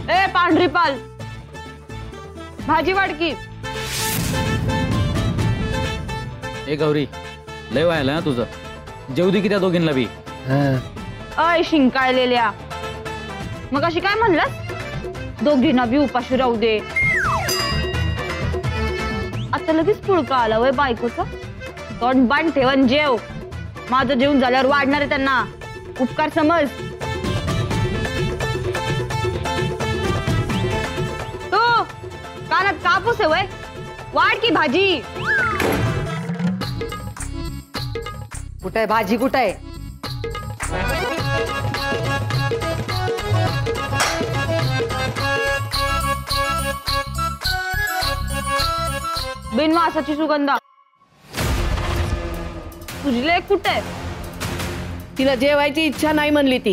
ए पांढरी पाल भाजी वाडकी। ए गौरी लय व्हायला ना तुझं, जेवू दे की त्या दोघींना बी। अय शिंकाळलेल्या, मग अशी काय म्हणलास? दोघींना बी उपाशी राहू दे। आता लगेच पुळका आला वय बायकोचा। तोंड बांध ठेवून जेव, माझं जेवून झाल्यावर वाढणार आहे त्यांना, उपकार समज। तू कानात कापूस आहे वय, वाढ की भाजी। कुठे भाजी कुठे? बिनवासाची सुगंधा तुझी लेक कुठे? तिला जेवायची इच्छा नाही म्हणली ती।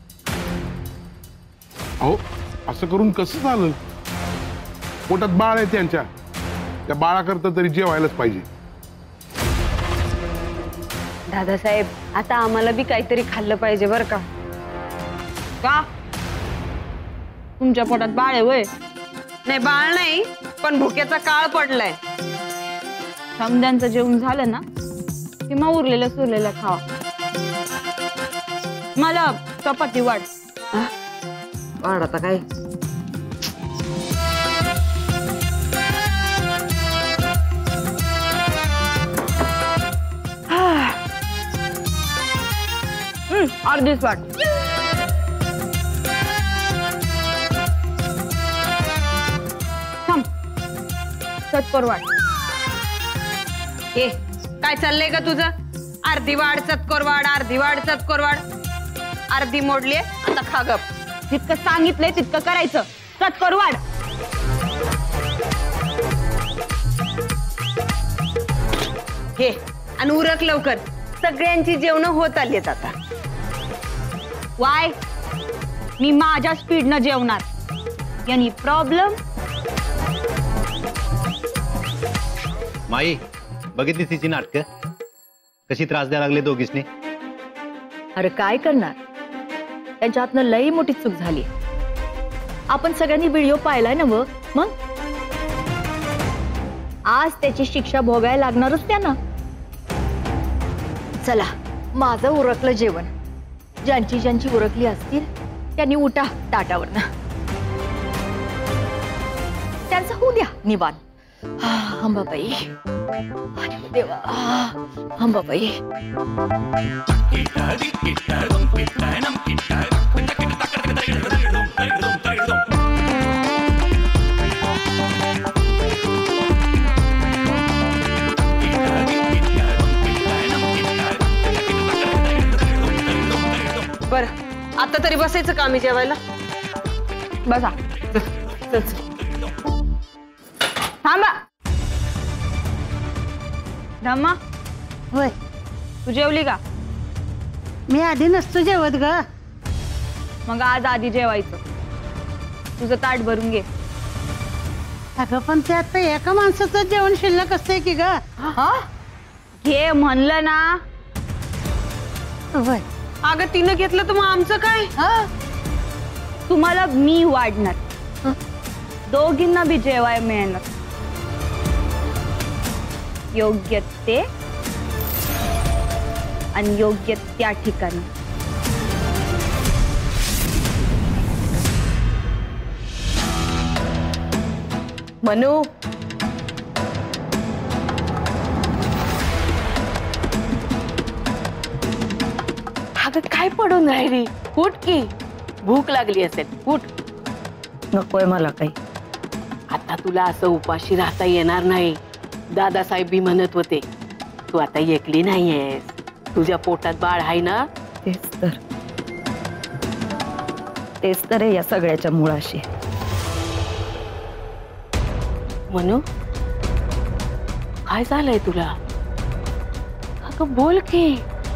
अहो असं करून कसं झालं? पोटात बाळ आहे त्यांच्या, त्या बाळाकरता तरी जेवायलाच पाहिजे। दादासाहेब आता आम्हाला बी काहीतरी खाल्लं पाहिजे बर का? का तुमच्या पोटात बाळ आहे वय? नाही बाळ नाही, पण भुकेचा काळ पडलाय। समद्यांचं जेवण झालं ना की मग उरलेलं सुरलेलं खावा। मला चपाती वाढ। वाढ आता काय? अर्धीच वाट। चतकोर वाट। ए काय चाललंय का तुझं? अर्धी वाढ चतकोर वाढ, अर्धी वाढ चतकोर वाढ। अर्धी मोडली आता खा गप। जितकं सांगितलंय तितकं करायचं। चतकोर वाढ। घे आणि उरक लवकर, सगळ्यांची जेवण होत आलीत आता। वाय मी माझ्या स्पीडनं जेवणार। यानी प्रॉब्लेम? माई बघितली तिची नाटकं कशी त्रास द्यायला लागले दोघीसनी? अरे काय करणार, त्यांच्या हातनं लई मोठी चूक झाली। आपण सगळ्यांनी व्हिडिओ पाहिलाय ना मग आज त्याची शिक्षा भोगायला लागणारच त्यांना। चला माझं उरकलं जेवण, ज्यांची ज्यांची उरकली असतील त्यांनी उठा ताटावरनं, त्यांचं होऊ द्या निवान। अंबाबाई देवा, अंबाबाई। बर आता तरी बसायचं का आम्ही जेवायला? बसा। थांबा। धम्मा होय तू जेवली का? मी आधी नसतो जेवत ग। मग आज आधी जेवायचं। तुझं ताट भरून घे। अगं पण ते आता एका माणसाचं जेवण शिल्लक असतंय की ग। घे म्हणलं ना। होय अगं तिनं घेतलं तर मग आमचं काय? तुम्हाला मी वाढणार, दोघींना बी जेवाय मिळणार। योग्य ते आणि योग्य त्या ठिकाणी। मनू अगं काय पडून राहिली? उठ की, भूक लागली असेल, उठ। नकोय मला काही। आता तुला असं उपाशी राहता येणार नाही। दादासाहेब बी म्हणत होते तू आता एकली नाहीयेस, तुझ्या पोटात बाळ आहे ना। तेच तर आहे या सगळ्याच्या मुळाशी। मनू काय झालंय तुला? अगं बोल की,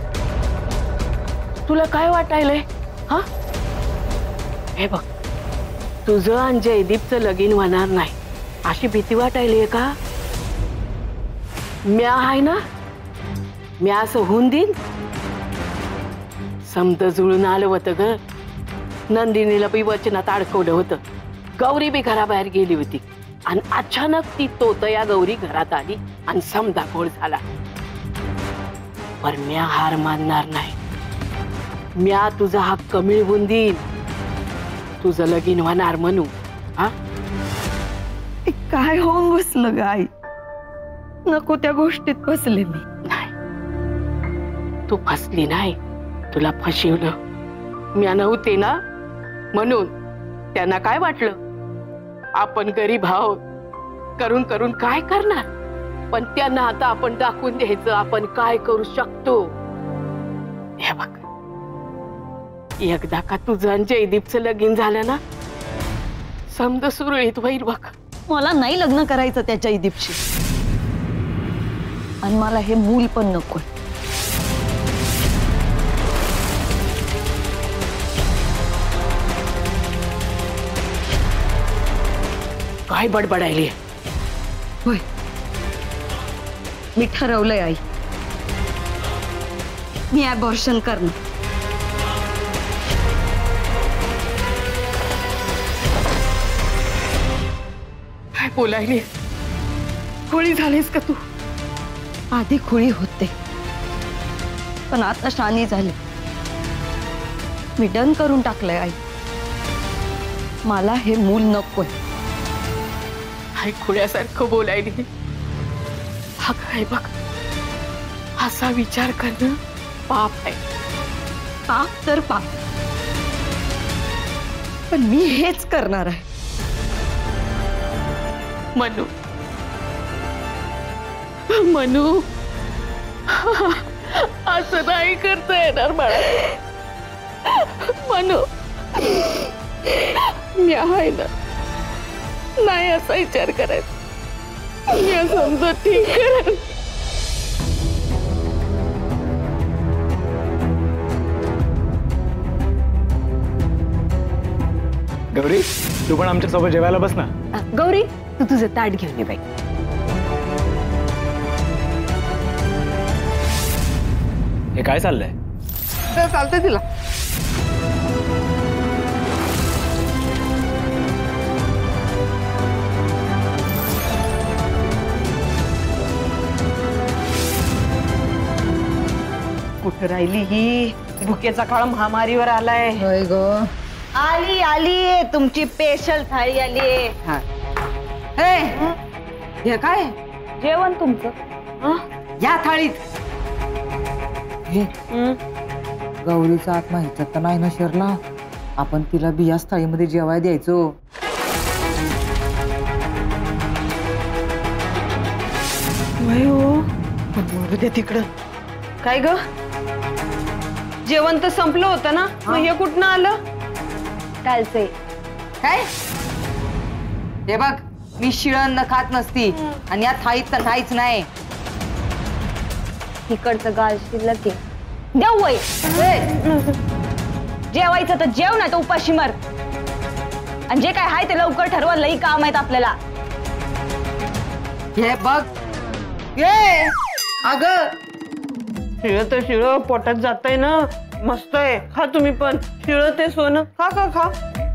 तुला काय वाटायलंय? हा हे बघ, तुझं आणि जयदीपचं लगीन होणार नाही अशी भीती वाटायली का? म्या आहे ना, म्या असं होऊन देईन? समज जुळून आलं होतं ग, नंदिनीला बी वचनात अडकवलं होतं. गौरी बी घराबाहेर गेली होती आणि अचानक ती तोतया गौरी घरात आली आणि समजा घोळ झाला. पण म्या हार मानणार नाही. म्या तुझा हक्क मिळवून देईन. तुझं लगीन होणार म्हणू. हा काय होऊन बसलं ग आई? नको त्या गोष्टीत फसले मी. नाही, तू फसली नाही, तुला फसवलं. म्या नव्हते ना म्हणून त्यांना काय वाटलं आपण गरीब आहोत, करून करून काय करणार. पण त्यांना आता आपण दाखवून द्यायचं आपण काय करू शकतो. हे बघ, एकदा का तुझं आणि जयदीपचं लगीन झालं ना, समज सुरळीत होईल बघ. मला नाही लग्न करायचं त्या जयदीपशी, आणि मला हे मूल पण नको. काय बडबडायली? होय, मी ठरवलंय आई, मी अबॉर्शन करणार. काय बोलायली? खोळी झालीस का तू? आधी खुळी होते, पण आता शानी झाली. मी डन करून टाकलंय आई, मला हे मूल नकोय. काय खुळ्यासारखं बोलायली? हा काय बघ, असा विचार करणं पाप आहे. पाप तर पाप, पण मी हेच करणार आहे. मनू, मनू, असं नाही करता येणार बाळा. मनू, मी आहे ना, नाही असा विचार करायचा. मी समजा ठीक करेन. गौरी, तू पण आमच्या सोबत जेवायला बस ना. गौरी, तू तुझं ताट घेऊन ये बाई. हे काय चाललंय? चालतंय तिला. कुठं राहिली ही? भुकेचा काळ महामारीवर आलाय. होय ग, आली आली, तुमची स्पेशल थाळी आली. हे काय जेवण तुमचं या थाळीत? गौरीचा आत्मा ह्याच्यात तर नाही ना शिरला. आपण तिला बियास थाळीमध्ये जेवाय द्यायचो. तिकडं काय ग? जेवण तर संपलं होतं ना, मग हे कुठनं आलं? कालचे काय? हे बघ, मी शिळं खात नसती आणि या थाळीत तर नाहीच नाही. तिकडचं गाल शिल्लक आहे. देऊ वय जेवायचं तर जेव, नाही तर उपाशी मर. आणि जे काय आहे ते लवकर ठरवा, लई काम आहेत आपल्याला. हे बघ, ये अग, शिळ तर शिळ पोटात जातंय ना. मस्त आहे, खा तुम्ही पण. शिळ ते सोनं खा खा खा.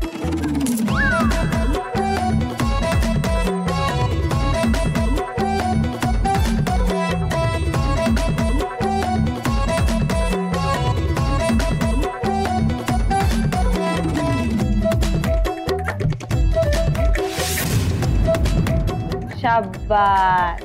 शाबास.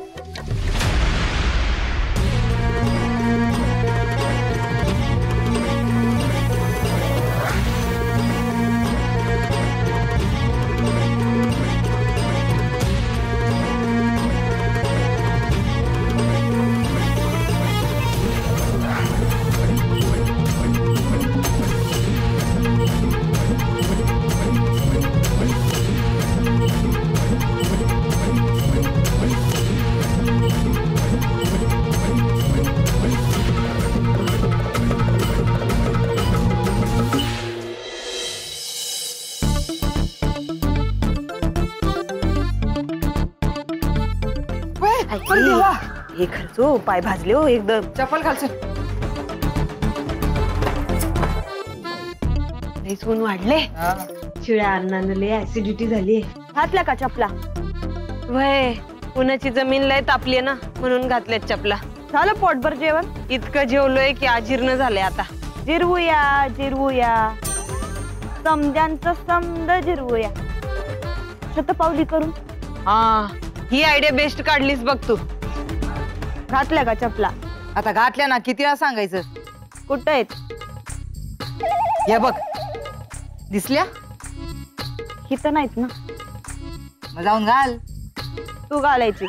हे खर्चो पाय भाजले हो एकदम. चप्पल घालशील? लईच ऊन वाढले शिळ्या अन्नानं लय ऍसिडिटी झाली. घातल्या का चपला? वय उन्हाची जमीन लय तापली ना म्हणून घातल्यात चपला. झालं पोटभर जेवण? इतकं जेवलोय की अजीर्ण झालंय आता. जिरवूया जिरवूया, समद्यांचं समद जिरवूया. शतपावली करून. हा ही आयडिया बेस्ट काढलीस बघ तू. घातल्या का चपला? आता घातल्या ना, किती वेळा सांगायचं? कुठं आहेत? हे बघ, दिसल्या? इथं नाहीत ना. मग जाऊन घाल. तू घालायची.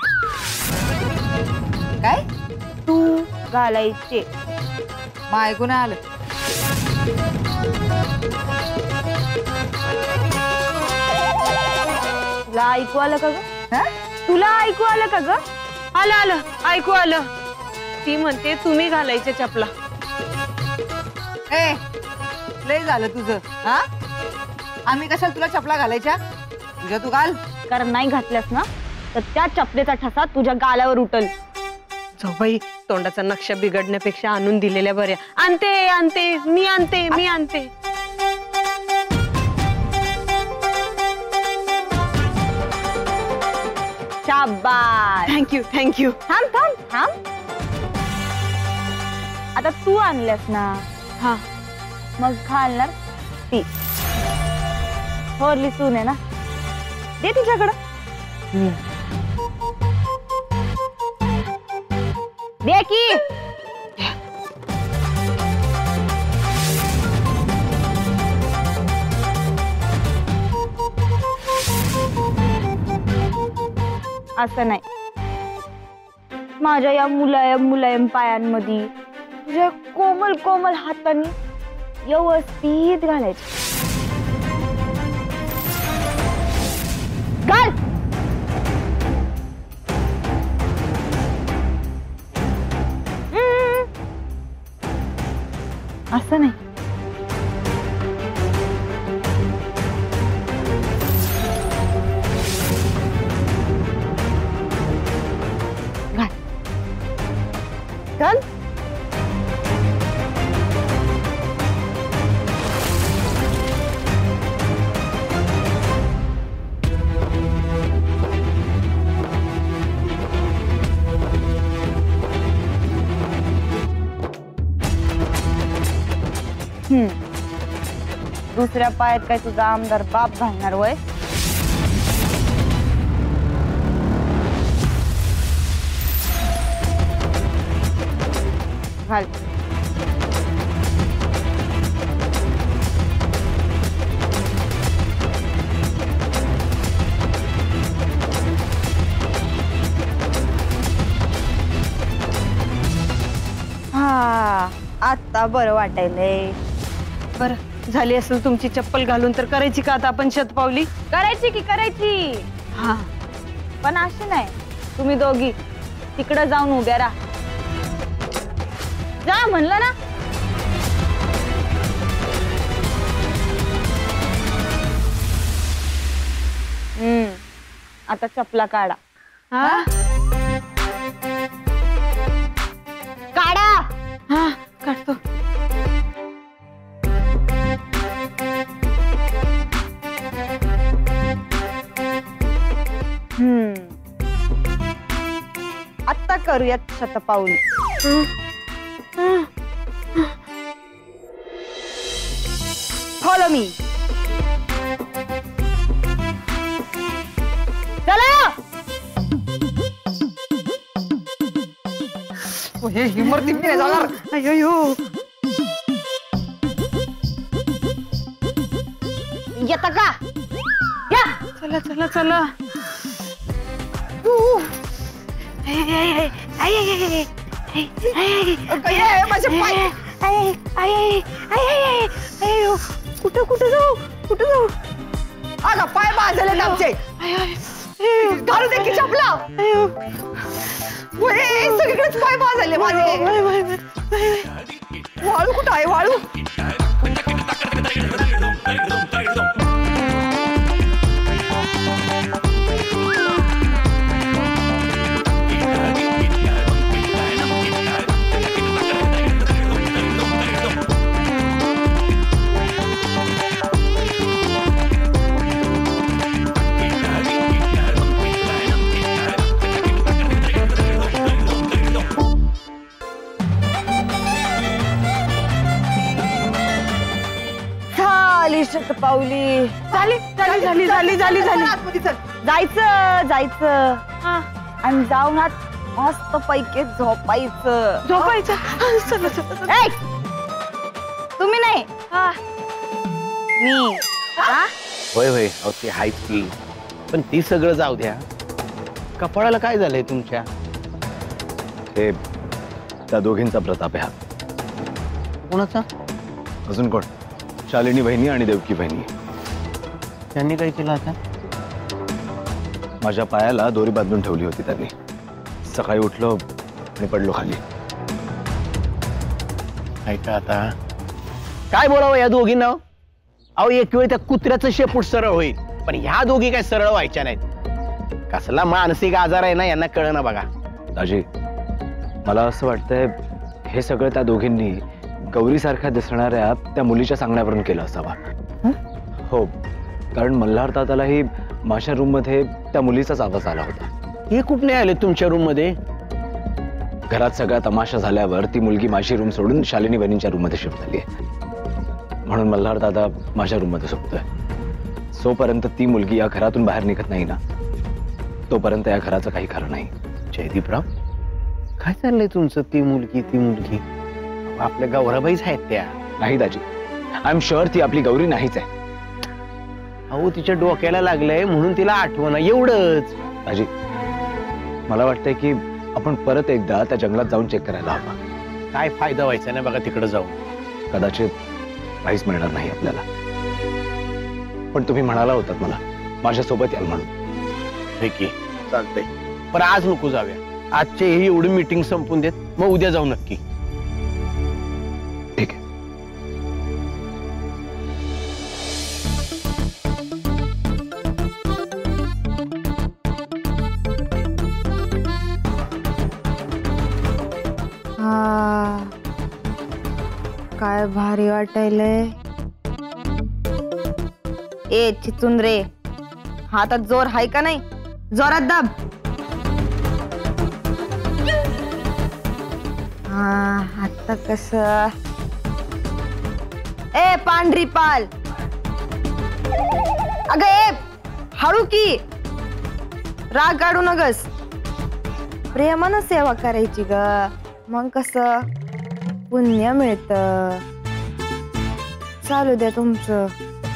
काय? तू घालायचे. मग ऐकून आलं. तुला ऐकू आलं का ग? हा? तुला ऐकू आलं का ग? आलं आलं ऐकू आलं. ती म्हणते तुम्ही घालायच्या चपला. ए, लय झालं तुझं. हा, आम्ही कशाला तुला चपला घालायच्या? तुझ्या तू घाल. कारण नाही घातल्यास ना तर त्या चपलेचा ठसा तुझ्या गालावर उठल. जाऊ बाई, तोंडाचा नक्षा बिघडण्यापेक्षा आणून दिलेल्या बऱ्या. आणते आणते मी आणते मी आणते. शाबास. Thank you thank you. थांब थांब थांब. आता तू आणल्यास ना, हा मग घालणार ती. थोरली सून आहे ना, दे तिच्याकडं. दे की. असं नाही, माझ्या या मुलायम मुलायम पायांमध्ये तुझ्या कोमल कोमल हाताने व्यवस्थित घालायचं. घाल. असं नाही. घाल. घाल. दुसऱ्या पायात काय तुझा आमदार बाप घालणार वय? घाल. हा, आता बरं वाटायलंय. बरं झाली असेल तुमची चप्पल घालून तर करायची का आता आपण शतपावली? करायची की करायची. हा पण अशी नाही, तुम्ही दोघी तिकडे जाऊन उभ्या राहा. जा म्हणलं ना. आता चपला काढा. हा काढा. हा काढतो. आता करूयात शतपावली. Follow me. चला. हिमरती मी नाही जाणार. अयो येता का? या. चला चला चला. माझे पाय. कुठं कुठं जाऊ कुठं जाऊ? अगं पाय भाजले आमचे. घालू दे की चपला. सगळीकडेच पाय भाजले माझे. वाळू कुठं आहे? वाळू. झाली शतपावली. झाली झाली झाली झाली झाली झाली. आतमध्ये चल. जायचं जायचं आणि जाऊन आत मस्त पैकी झोपायचं. ए, तुम्ही नाही मी. होय होय अहो ते आहेच की, पण ती सगळं जाऊ द्या. कपाळाला काय झालंय तुमच्या? हे त्या दोघींचा प्रताप आहे हा. कोणाचा? अजून कोण? शालिनी बहिणी आणि देवकी बहिणी. त्यांनी काय केलं आता? माझ्या पायाला दोरी बांधून ठेवली होती त्यांनी. सकाळी उठलो आणि पडलो खाली. ऐका आता काय बोलावं या दोघींना? अहो एक वेळ त्या कुत्र्याचं शेपूट सरळ होईल, पण ह्या दोघी काय सरळ व्हायच्या नाहीत. कसला मानसिक आजार आहे ना यांना कळना बघा. दाजी मला असं वाटतंय हे सगळं त्या दोघींनी गौरीसारख्या दिसणाऱ्या त्या मुलीच्या सांगण्यावरून केलं असावा. हो, कारण मल्हार दादालाही माझ्या रूम मध्ये त्या मुलीचाच आवाज आला होता. हे खूप नाही आले तुमच्या रूम मध्ये? घरात सगळा तमाशा झाल्यावर ती मुलगी माझी रूम सोडून शालिनी बहिणींच्या रूम मध्ये शिफ्ट झाली आहे, म्हणून मल्हार दादा माझ्या रूम मध्ये झोपतोय. जोपर्यंत ती मुलगी या घरातून बाहेर निघत नाही ना, तोपर्यंत या घराचं काही खरं नाही. जयदीपराव काय चाललंय तुमचं? ती मुलगी आपल्या गौराबाईच आहेत त्या. नाही दाजी, आय एम शुअर ती आपली गौरी नाहीच आहे. अहो तिच्या डोक्याला लागलंय म्हणून तिला आठवण एवढंच. दाजी मला वाटतंय की आपण परत एकदा त्या जंगलात जाऊन चेक करायला हवा. काय फायदा व्हायचा नाही बघा तिकडे जाऊन. कदाचित काहीच मिळणार नाही आपल्याला. पण तुम्ही म्हणाला होतात मला माझ्यासोबत याल म्हणून. ठीक आहे चालतंय, पण आज नको जाऊया. आजचे ही एवढी मीटिंग संपून देत, मग उद्या जाऊ नक्की. ठीक आहे. काय भारी वाटायलंय. ए चिचून रे, हातात जोर हाय का नाही? जोरात दाब. आता कस? ए पांढरी पाल, अगं ए हळू की, राग काढू नगस. प्रेमानं सेवा करायची ग, मग कस पुण्य मिळत. चालू द्या तुमचं.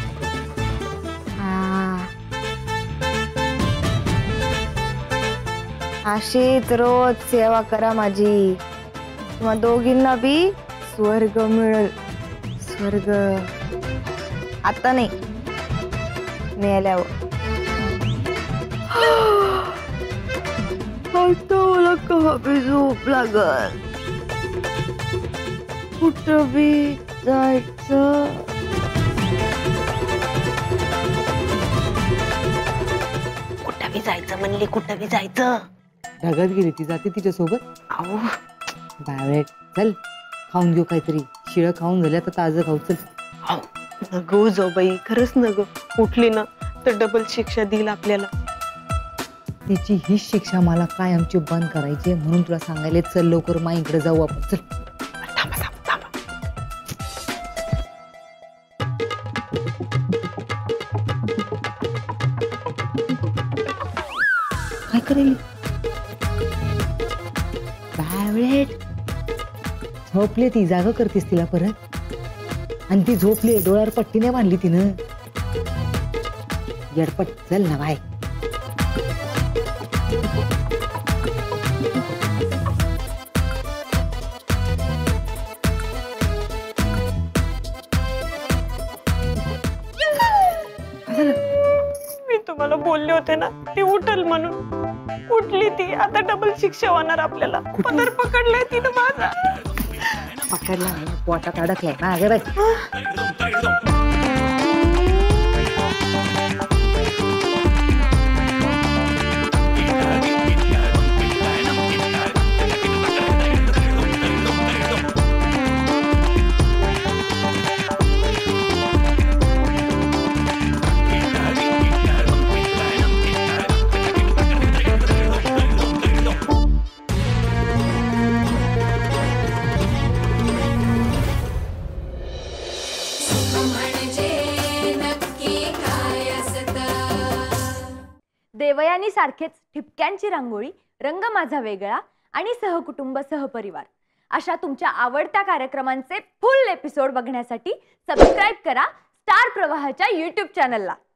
अशीच रोज सेवा करा माझी, मग दोघींना बी स्वर्ग मिळेल. स्वर्ग आता नाही, मिळाल्यावर. आता मला कवा बी झोप लागल. कुठं बी जायचं. कुठं बी जायचं म्हणले, कुठं बी जायचं. ढगात गेली ती, जाते तिच्या सोबत. अहो बावळट, चल खाऊन घेऊ काहीतरी. शिळं खाऊन झाल्या तर ताजं खाऊ. चल. नगो जाऊ बाई, खरंच नग. उठली ना तर डबल शिक्षा देईल आपल्याला. तिची हीच शिक्षा मला काय आमची बंद करायची, म्हणून तुला सांगायला चल लवकर माईकडे जाऊ आपण. चल. थांबा थांबा थांबा. काय करेल? बावळट, झोपले ती. जागा करतेस तिला परत? आणि ती झोपली, डोळ्यावर पट्टी नाही बांधली तिनं. येडपट, चल ना बाय. मी तुम्हाला बोलले होते ना ती उठल म्हणून. उठली ती, आता डबल शिक्षा होणार आपल्याला. पदर पकडलाय तिनं माझा. पकडला नाही, पोटात अडकलाय ना. अगं बाई. म्हणजे देवयानी सारखेच ठिपक्यांची रांगोळी, रंग माझा वेगळा आणि सहकुटुंब सहपरिवार अशा तुमच्या आवडत्या कार्यक्रमांचे फुल एपिसोड बघण्यासाठी सबस्क्राईब करा स्टार प्रवाहाच्या YouTube चॅनलला.